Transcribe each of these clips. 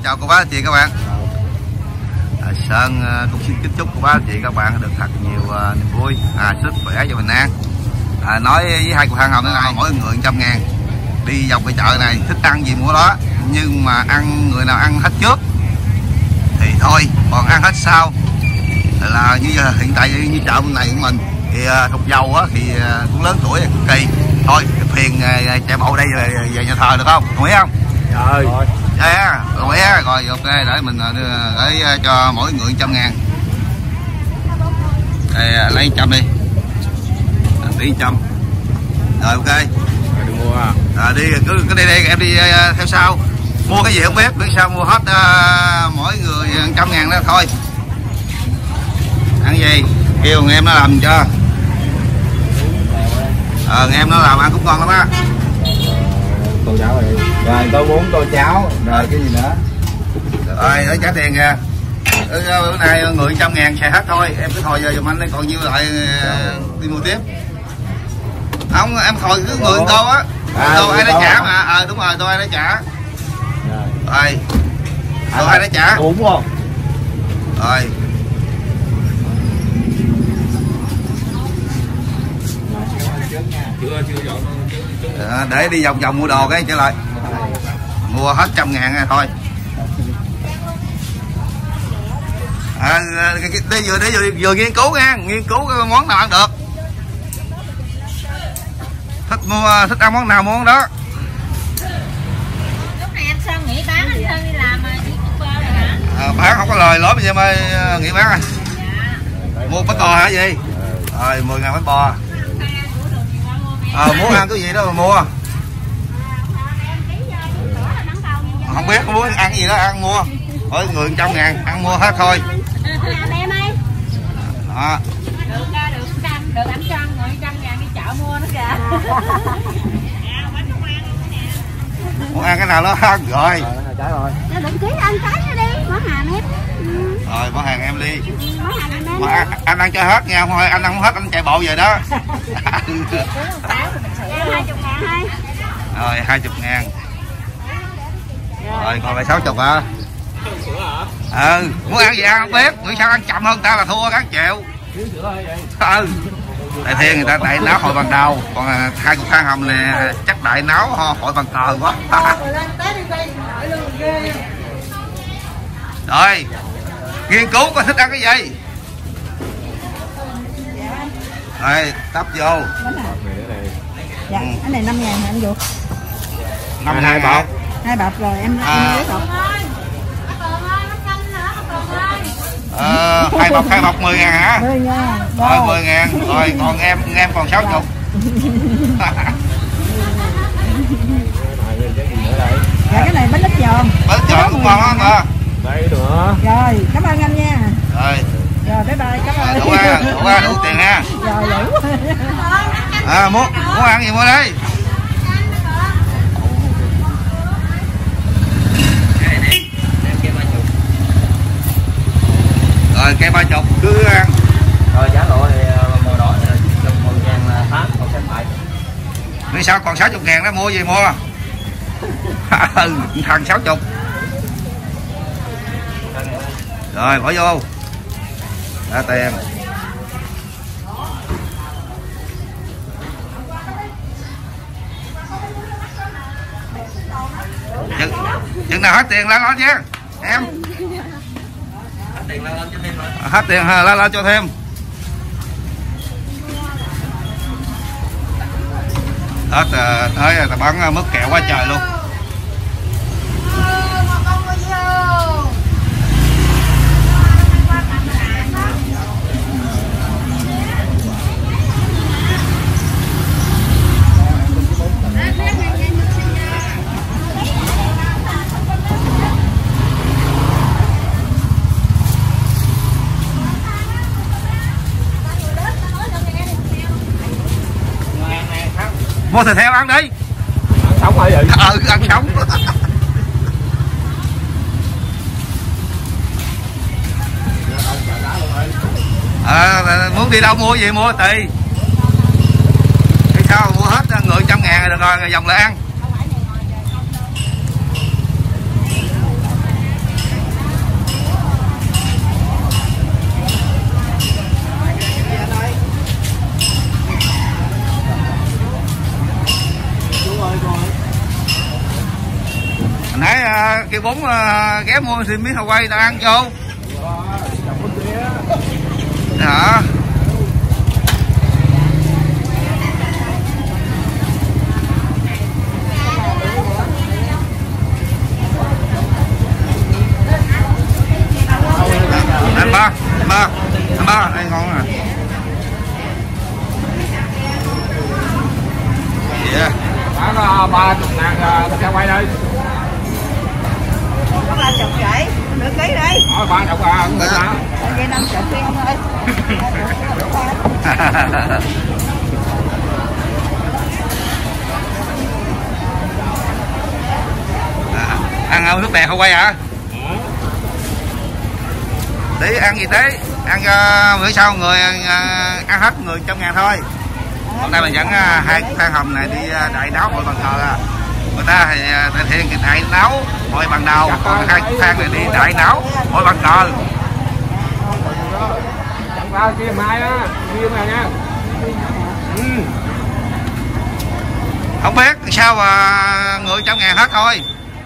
chào cô bác anh chị các bạn. Sơn cũng xin kính chúc cô bác anh chị các bạn được thật nhiều niềm vui, sức khỏe và bình an. Nói với hai cô Thang Hồng thế này, mỗi người 100 ngàn đi dọc cái chợ này, thích ăn gì mua đó, nhưng mà ăn người nào ăn hết trước thì thôi, còn ăn hết sau là như giờ hiện tại như chợ bên này của mình thì Thục Dầu á, thì cũng lớn tuổi cực kỳ, thôi phiền chạy bộ đây về nhà thờ được không, đồng ý không? Rồi Đồng ý rồi, ok, để mình để cho mỗi người 100 ngàn. Đây, lấy 100 đi, tỷ 100 rồi, ok. Đừng mua đi cứ đi em đi theo sau, mua cái gì không biết sao mua hết mỗi người 100 ngàn đó thôi. Ăn gì kêu em nó làm cho, em nó làm ăn cũng ngon lắm á. Tô cháo rồi tô bún tô cháo rồi cái gì nữa rồi để trả tiền kìa. Bữa nay người 100 ngàn xài hết thôi, em cứ thòi giờ giùm anh, còn nhiêu lại đi mua tiếp. Không, em thòi cứ người tô á, tô ai đã trả mà, đúng rồi, tô ai đã trả rồi, tô ai đã trả đúng không rồi. Để đi vòng vòng mua đồ cái trở lại mua hết 100 ngàn này thôi. Để vừa nghiên cứu nha, nghiên cứu cái món nào ăn được, thích ăn món nào món đó. Lúc này em Sơn nghỉ bán, anh Sơn đi làm mà đi shipper rồi hả? Bán không có lời lỗi bây giờ mới nghỉ bán rồi. Mua bánh bò hả gì? Rồi 10 ngàn bánh bò. Muốn ăn cái gì đó mà mua. Không biết muốn ăn gì đó ăn mua. Mỗi người 100 ngàn ăn mua hết thôi. Đó. Được anh cho ăn người 100 ngàn đi chợ mua nó kìa. Muốn ăn cái nào đó ăn rồi. Trái rồi. Đừng ký ăn cái nó đi, món hàng em. Rồi món hàng em đi. Món hàng em em. Mà anh ăn cho hết nha, thôi anh ăn không hết anh chạy bộ về đó. 20 ngàn thôi. Rồi 20 ngàn. Rồi còn lại 60 hả? Muốn ăn gì ăn không biết, người sao ăn chậm hơn ta là thua các triệu. Đại Thiên người ta đại náo hội bằng đầu, còn hai cục Thang Hồng nè chắc đại náo hội bằng cờ quá. Rồi nghiên cứu có thích ăn cái gì rồi tấp vô. Dạ, cái này 5 ngàn hả anh Vũ? 5 2 bọc. 2 bọc rồi em lấy bọc. 2 bọc 10 ngàn hả? 10 ngàn. Rồi 10 ngàn. Rồi còn em còn 60. Dạ cái này bánh ít giòn. Bánh giòn cũng ngon lắm mà. Đây nữa. Rồi, cảm ơn anh nha. Rồi. Rồi bye bye, cảm ơn. Đủ tiền ha. Rồi đủ. Muốn ăn gì mua đây. Rồi cây 30 cứ ăn. Rồi giá lộ thì màu đỏ này là 10 ngàn phát, còn xem lại. Vì sao còn 60 ngàn đó mua gì mua? Thằng 60. Rồi bỏ vô. Ra tiền. Chừng nào hết tiền la lên nha em. Hết tiền la lên cho thêm. Hết tới ta bắn mất kẹo quá trời luôn. Mua thịt heo ăn đi. Ăn sống hả vậy? Ăn sống. Muốn đi đâu mua gì mua tùy. Thì sao mua hết người 100 ngàn rồi được rồi, vòng lại ăn. Nãy kêu bún ghé mua xin miếng hàu quay ta ăn vô. Đó. Anh ba, đây ngon à. Yeah. Bán 30.000 xe quay đây. Có 30 vậy, nửa ký đi. 30 à, không sao. Vậy 50 đi không ơi. Ăn nước bè không quay hả? Tí ăn gì tí? Ăn cho bữa sau người ăn hết người 100.000 thôi. Hôm nay mình dẫn hai Phan Hồng này đi đại náo hội bàn cờ à. Người ta thì thực hiện cái đại náo hội bàn đầu, còn hai Phan này đi đại náo hội bàn cờ. Chẳng bao kia mai á, kia mà nha. Không biết sao mà người 100.000 hết thôi.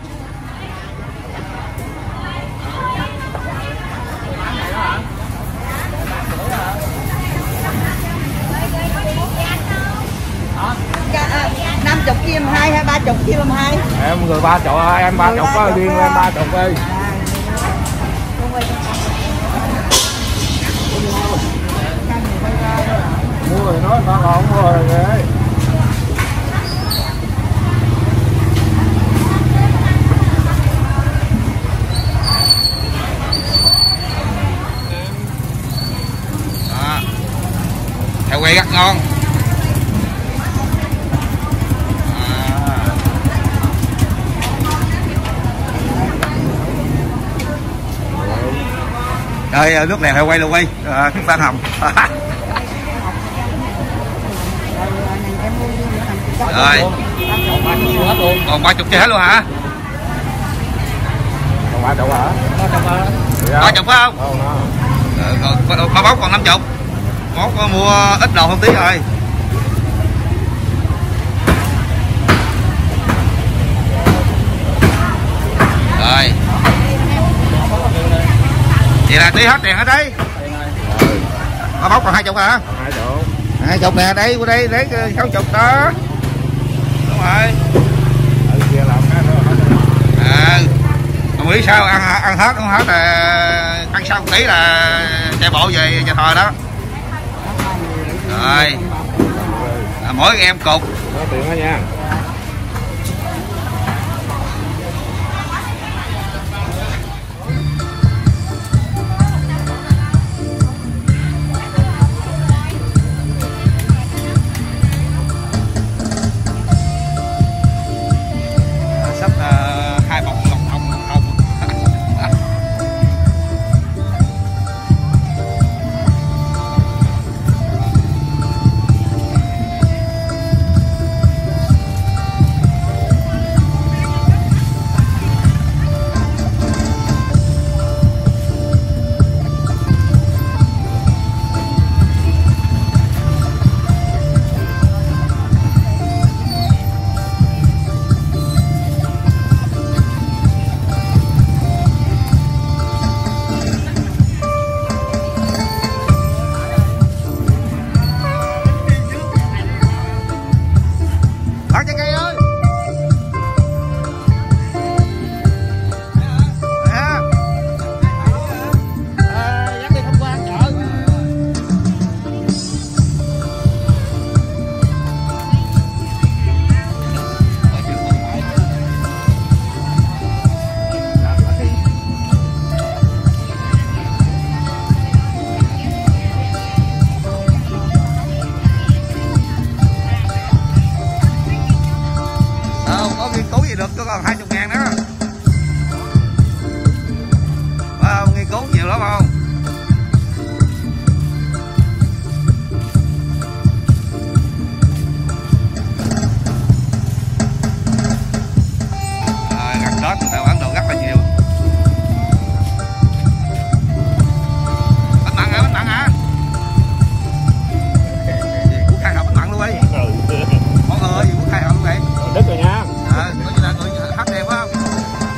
Dạ, 50 chia 2 hay 30 chia 2? Em người 30, em 30 có riêng em 30 đi. Mua rồi nói ba còn mua rồi kìa. Heo quay rất ngon. Rồi nước này heo quay luôn quay cái Phan Hồng. Rồi còn 30 kia hết luôn hả? Còn 30 hả? 30 phải không? Ba bóc còn 50. Món có mua ít đồ hơn tí rồi. Rồi vậy là tí hết tiền hả đấy? Ba bóc còn 20 hả? 20 nè, đây qua đây lấy 60 đó. Đúng rồi. Không biết sao ăn hết không hết là ăn xong tí là chạy bộ về nhà thờ đó. Rồi mỗi em cục. Có tiền đó nha. Sắp 2 bọc lọc thông không. Được có còn 20.000 đó. Phải không? Nghiên cứu nhiều lắm không? Gần Tết người ta bán đồ rất là nhiều. Bánh mặn hả? Gì Quốc Khai Hồng bánh mặn luôn đi. Mọi người gì Quốc Khai Hồng luôn vậy? Đức rồi nha. Coi như là người hát đẹp phải không?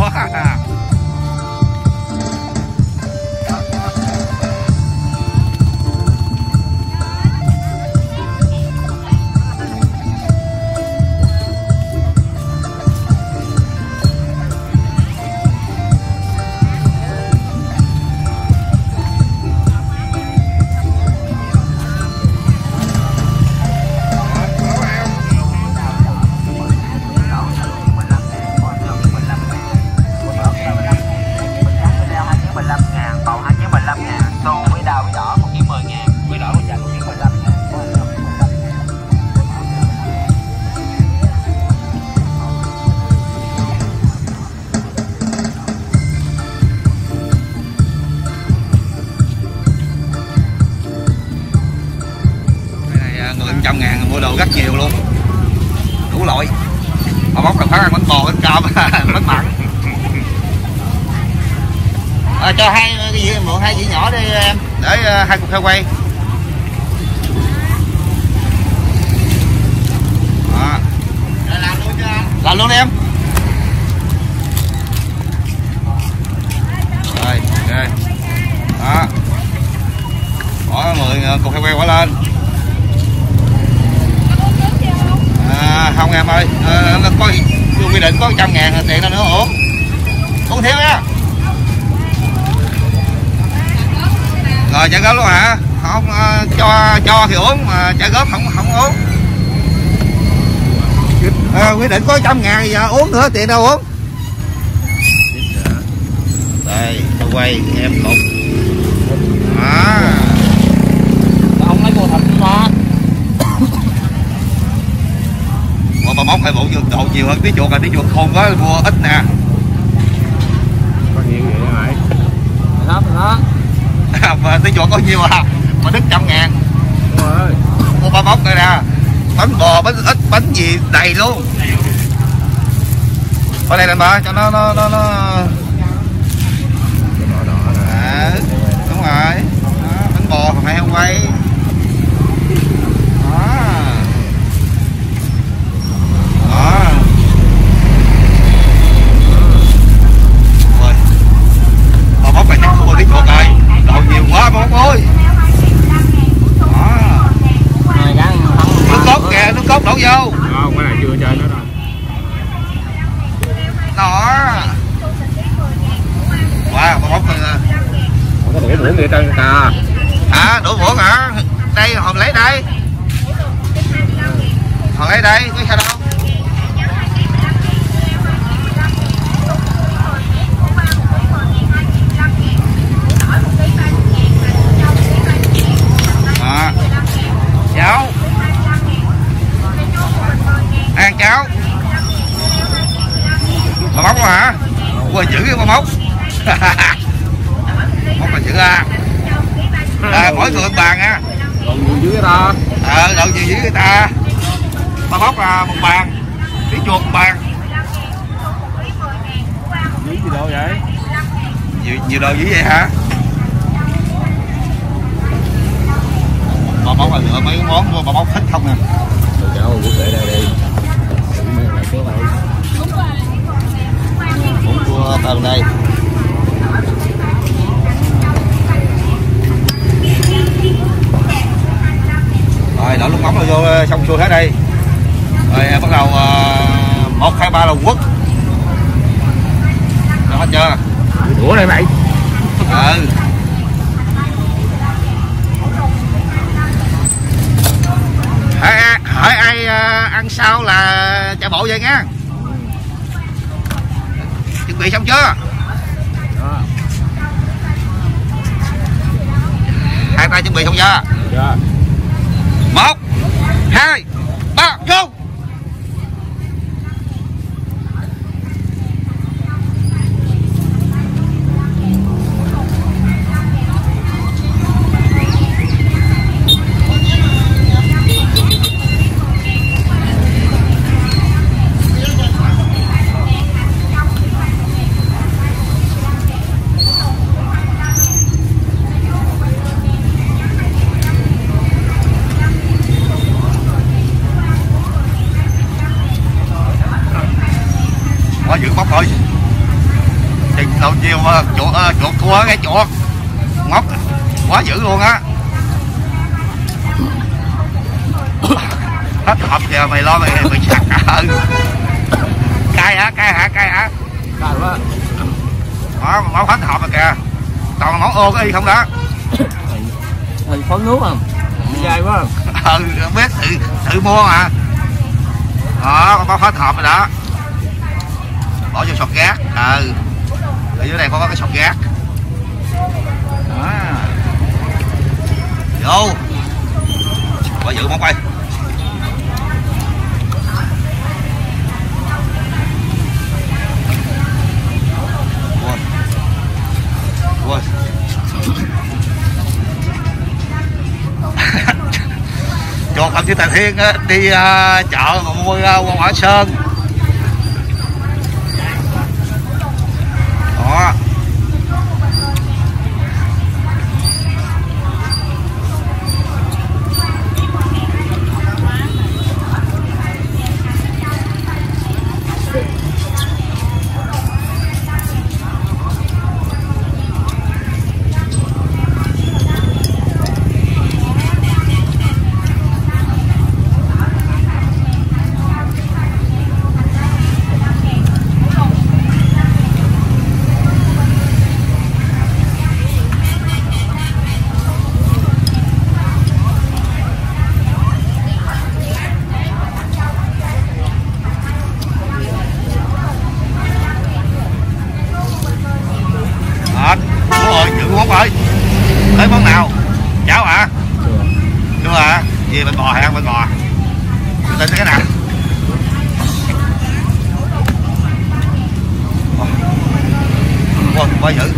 Người 100.000 mua đồ rất nhiều luôn, đủ loại. Mà bóc là phải ăn bánh bò, bánh cơm, bánh mặn. Cho hai cái gì, mượn 2 dĩa nhỏ đi em, để 2 cục heo quay. Đó. Làm luôn cho anh. Làm luôn đi em. Rồi, ok. Đó. Bỏ 10 cục heo quay quả lên. Không em ơi, nó có quy định có 100.000 tiền đâu nữa uống. Uống thiếu á. Rồi chả góp luôn hả? Không cho thì uống, mà chả góp không uống. Quy định có 100.000 giờ uống nữa, tiền đâu uống. Đây, tôi quay em cục. Ông lấy cô thịt mà. Bà móc hay bộ độ nhiều hơn tí chuột, tí chuột khôn quá mua ít nè. Có nhiều vậy hả mày? Đó. Mà tí chuột có nhiêu à? Mà đứt 100.000. Đúng rồi. Mua 3 móc này nè. Bánh bò, bánh ít, bánh gì đầy luôn. Ở đây lên bà cho nó đúng rồi. Đó, bánh bò phải heo quay. Rồi. Bà móc này chắc mua tí chuột rồi. Đồ nhiều quá bà móc ơi. Nước cốt kìa, nước cốt đổ vô. Không, cái này chưa chơi nữa đâu. Đó. Wow, bà móc này nè. Không có đổ muỗng để trên ta. Hả, đổ muỗng hả? Đây, hồi lấy đây. Hồi lấy đây, có sao đâu. Cháu ăn cháu bà móc hả? Quên chữ cái bà móc. Móc là chữ A. Mỗi người bàn nha. Đồ nhiều dưới người ta. Đồ nhiều dưới người ta. Bà móc là 1 bàn, tí chuột 1 bàn. Dưới gì đâu vậy? Nhiều đồ dưới vậy hả? Bà móc là lựa mấy món bà móc thích không nè. Rồi cháu uống để đây đi. Mang lại số đây. Uống cua tôm đây. Rồi đổ nước mắm rồi vô xong xuôi hết đi. Rồi bắt đầu 1, 2, 3 là quất. Đó hết chưa? Đũa đây mày. Hỏi ai ăn sao là chạy bộ vậy nha. Chuẩn bị xong chưa? Đó. 2 tay chuẩn bị xong chưa? Dạ. 1, 2, 3, go. Quá dữ bóc thôi. đầu chiều mà chuột cua cái chuột ngóc quá dữ luôn á. Hết hộp giờ mày lo mày sặc cay hả Cay quá. Đó máu hết hộp rồi kìa, còn món ô cái y không đó. Hình khó nuốt không dai quá. Không biết tự mua mà. Đó máu hết hộp rồi đó, bỏ vô sọt gác. Ở dưới đây có cái sọt gác đó. Vô quá dữ món quay. Chuột không chứ Tài Thiên đi chợ mà mua qua Quả Sơn đó. Món ơi, tới món nào? Cháo hả? Chưa hả? Gì bên bò hay ăn bên bò? Lên cái nào? Quá dữ.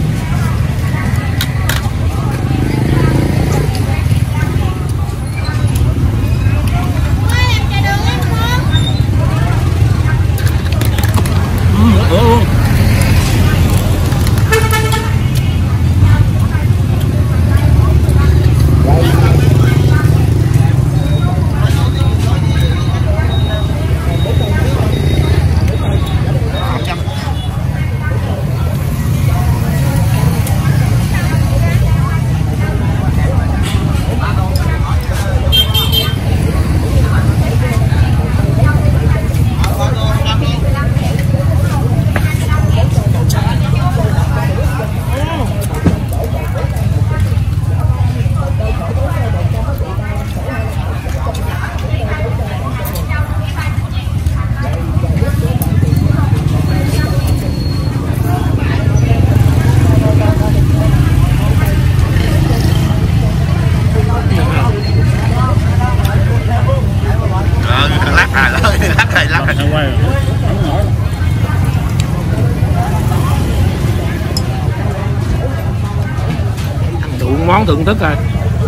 Đủ món thưởng thức rồi.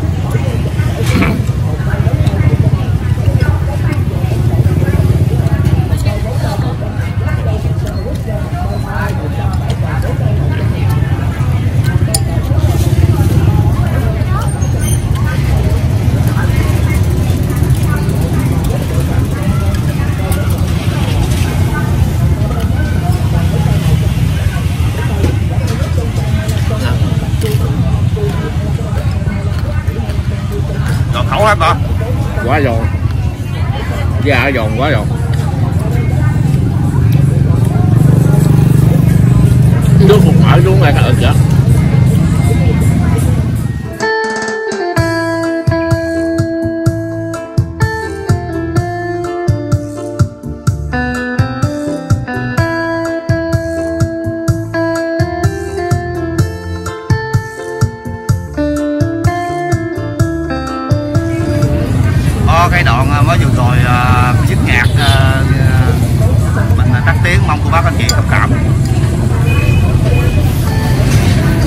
Hết hả? Quá giòn, da giòn quá giòn. Nước một mỡ xuống lại thật vậy. Cái đoạn mới vừa rồi dứt nhạc mình tắt tiếng, mong cô bác anh chị thông cảm.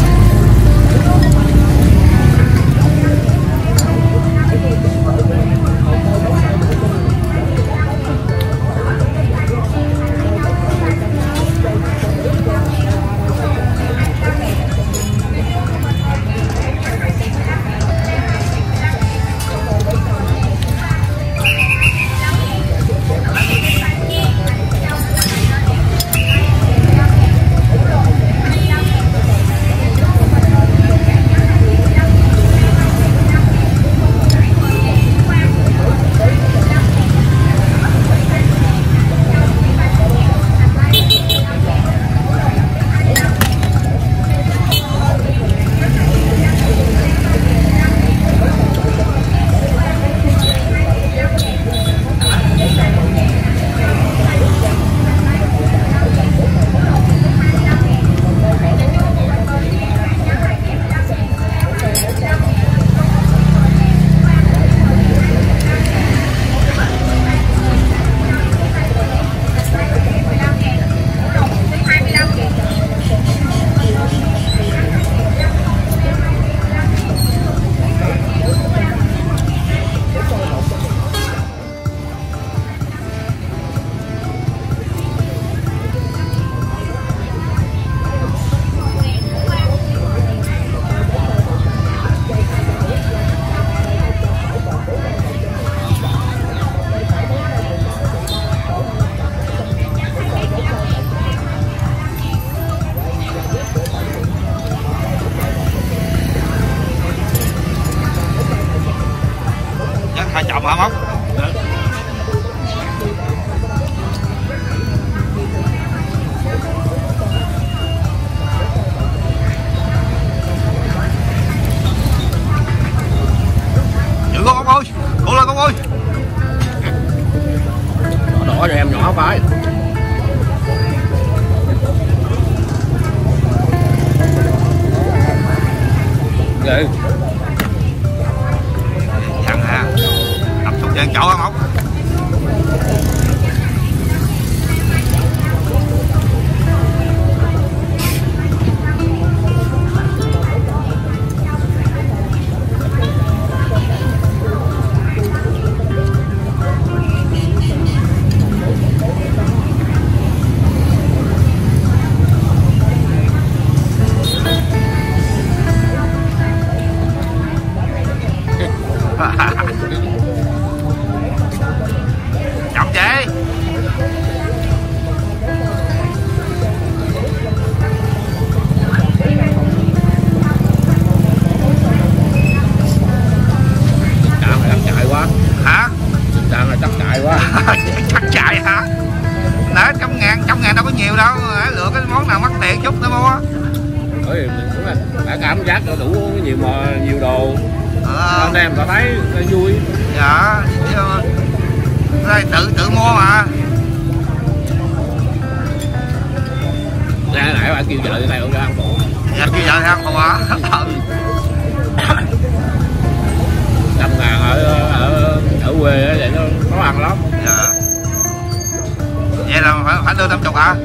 hả Móc? Giữ con ơi, cố lên con ơi. Đỏ cho em nhỏ phải. Vậy dặn ha, tập xuống trên chỗ hả Móc? Chậm chị. Trạm này chắc chạy quá. Hả? Trạm này chắc chạy quá. Chắc chạy hả? Nãy trăm ngàn đâu có nhiều đâu, lựa cái món nào mắc tiền chút để mua. Bởi vì mình cũng là đã cảm giác đủ nhiều mà nhiều đồ. Anh em ta thấy vui. Dạ, đây tự mua mà. Nãy nãy bạn kêu vợ đi theo ra ăn phụ. Dạ kêu vợ ăn phụ hả? 100.000 ở quê vậy nó khó ăn lắm. Dạ. Vậy là phải đưa 50 hả?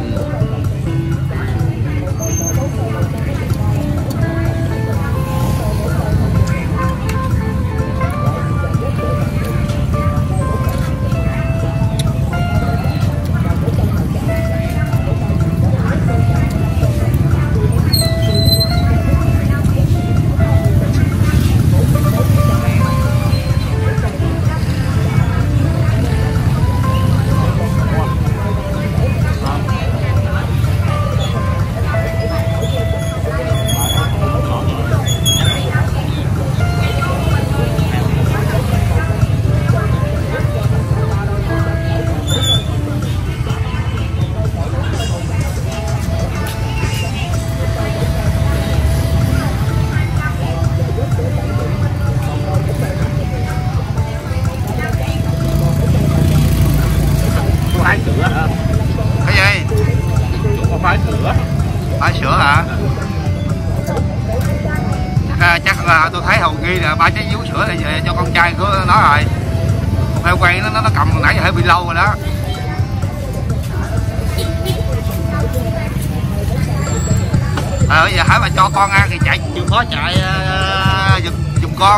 Phải sữa hả? Chắc là tôi thấy Hồng ghi là 3 trái vú sữa này về cho con trai của nó rồi. Heo quay nó cầm nãy giờ hơi bị lâu rồi đó. Bây giờ hãy mà cho con ăn thì chạy chịu khó chạy giùm con.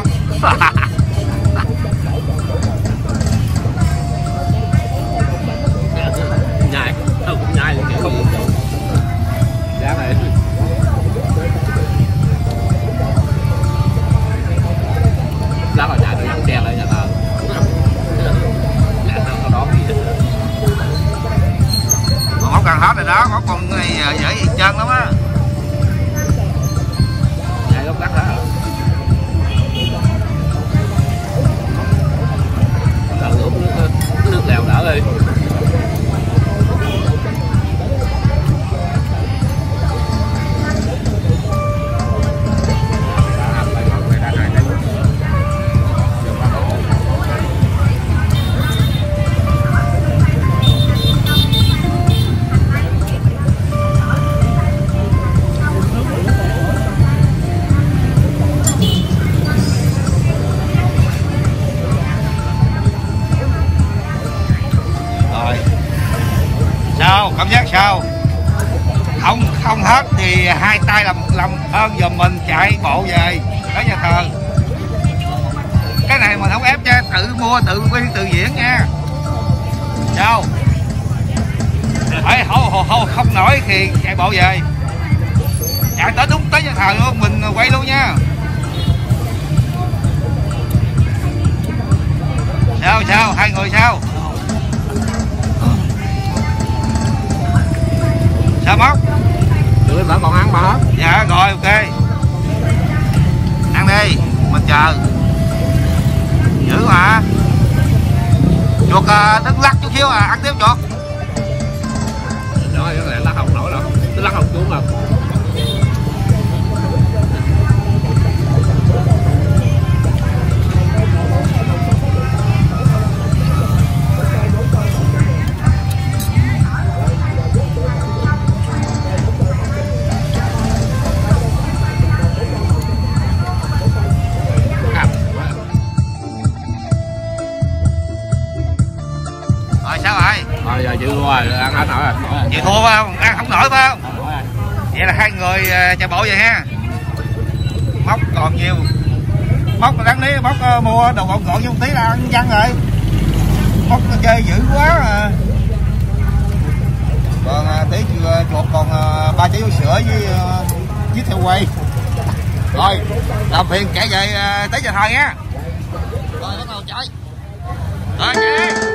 Nhai, không nhai được không được. Giá này. Giá mà chạy được nhắn đen lại nhà ta. Lẹ tao đón gì. Còn không cần hết rồi đó, có con này dễ gì chân lắm á. Nhai gốc đắt hả? Đỡ ướp nước lèo đỡ đi. Cảm giác sao? Không hết thì hai tay làm ơn giùm mình chạy bộ về tới nhà thờ. Cái này mình không ép nha, tự mua tự biên tự diễn nha. Sao? Phải không nổi thì chạy bộ về. Chạy tới đúng tới nhà thờ luôn, mình quay luôn nha. Sao? Hai người sao? Sao Móc? Tụi em còn ăn mà hết. Dạ rồi ok. Ăn đi, mình chờ. Dữ mà. Chuột đứng lắc chút xíu ăn tiếp chuột. Đó, cái này lắc không nổi đâu, nó lắc không xuống đâu. Rồi giờ chịu thua rồi, ăn hết nổi rồi. Chịu thua phải không? Ăn không nổi phải không? Vậy là hai người chạy bộ vậy ha. Móc còn nhiều. Móc đáng lý móc mua đồ gọn gọn như một tí là ăn văng rồi. Móc chơi dữ quá à. Còn tí chuột còn 3 trái vú sữa với theo quay. Rồi, làm phiền chạy về tới giờ thôi nha. Rồi bắt đầu chạy. Rồi chạy đi.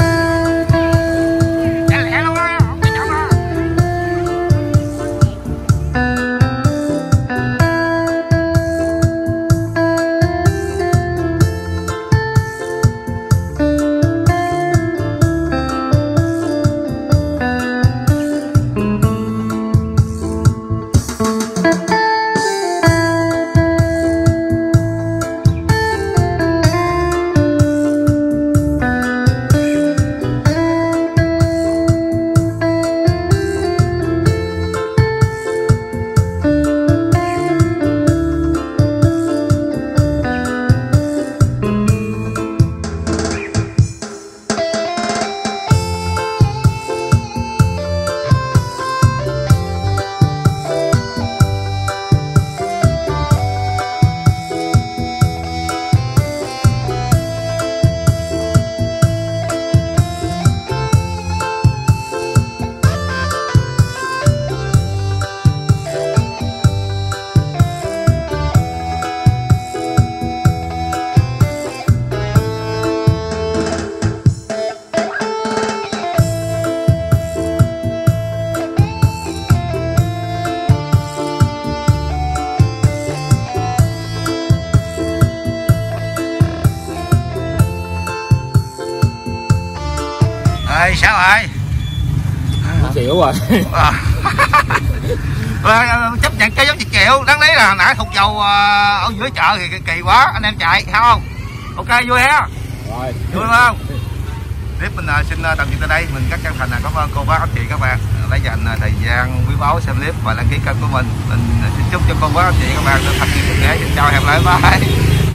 Rồi sao rồi? Chịu rồi. Chấp nhận cái giống Việt Kiều, đáng lý là hồi nãy thục dầu ở giữa chợ thì kỳ quá, anh em chạy thấy không? Ok vui ha. Rồi. Vui không? Tiếp mình xin tạm dừng tại đây, mình rất chân thành cảm ơn cô bác anh chị các bạn đã dành thời gian quý báu xem clip và đăng ký kênh của mình. Mình xin chúc cho cô bác anh chị các bạn được thật nhiều sức khỏe. Xin chào, hẹn lại, bye.